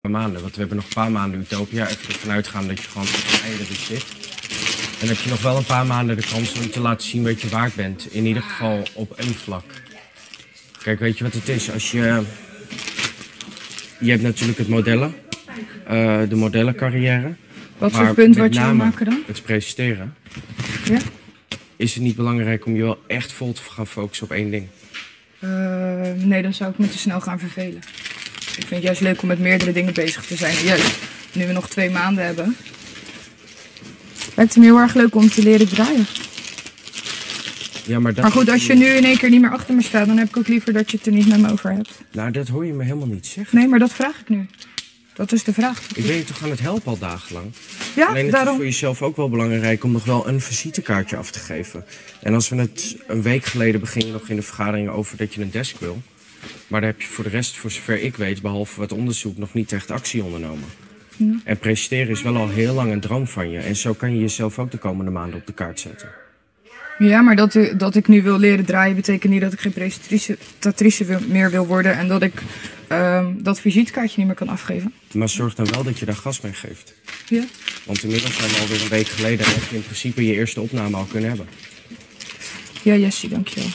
maanden. Want we hebben nog een paar maanden Utopia. Even ervan uitgaan dat je gewoon op het einde er zit. En dan heb je nog wel een paar maanden de kans om te laten zien wat je waard bent. In ieder geval op een vlak. Kijk, weet je wat het is? Als je hebt natuurlijk het modellen. De modellencarrière. Wat voor punt wat je wil maken dan? Het presenteren. Ja? Is het niet belangrijk om je wel echt vol te gaan focussen op één ding? Nee, dan zou ik me te snel gaan vervelen. Ik vind het juist leuk om met meerdere dingen bezig te zijn. En juist nu we nog 2 maanden hebben, lijkt het me heel erg leuk om te leren draaien. Ja, maar goed, als je nu in één keer niet meer achter me staat, dan heb ik ook liever dat je het er niet met me over hebt. Nou, dat hoor je me helemaal niet zeggen. Nee, maar dat vraag ik nu. Dat is de vraag. Ik ben je toch aan het helpen al dagenlang? Ja, alleen het daarom. is voor jezelf ook wel belangrijk om nog wel een visitekaartje af te geven. En als we het een week geleden begin je nog in de vergadering over dat je een desk wil. Maar daar heb je voor de rest, voor zover ik weet, behalve wat onderzoek, nog niet echt actie ondernomen. Ja. En presenteren is wel al heel lang een droom van je. En zo kan je jezelf ook de komende maanden op de kaart zetten. Ja, maar dat ik nu wil leren draaien betekent niet dat ik geen presentatrice meer wil worden. En dat ik dat visitekaartje niet meer kan afgeven. Maar zorg dan wel dat je daar gas mee geeft. Ja. Want inmiddels zijn we alweer een week geleden en heb je in principe je eerste opname al kunnen hebben. Ja, Jessie, dankjewel.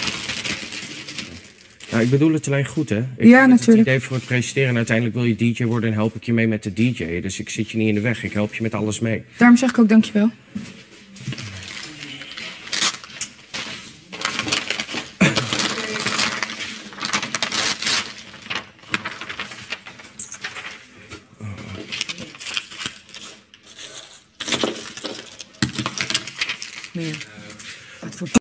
Nou, ik bedoel het alleen goed, hè? Ja, natuurlijk. Het idee voor het presenteren en uiteindelijk wil je DJ worden en help ik je mee met de DJ. Dus ik zit je niet in de weg, ik help je met alles mee. Daarom zeg ik ook dankjewel.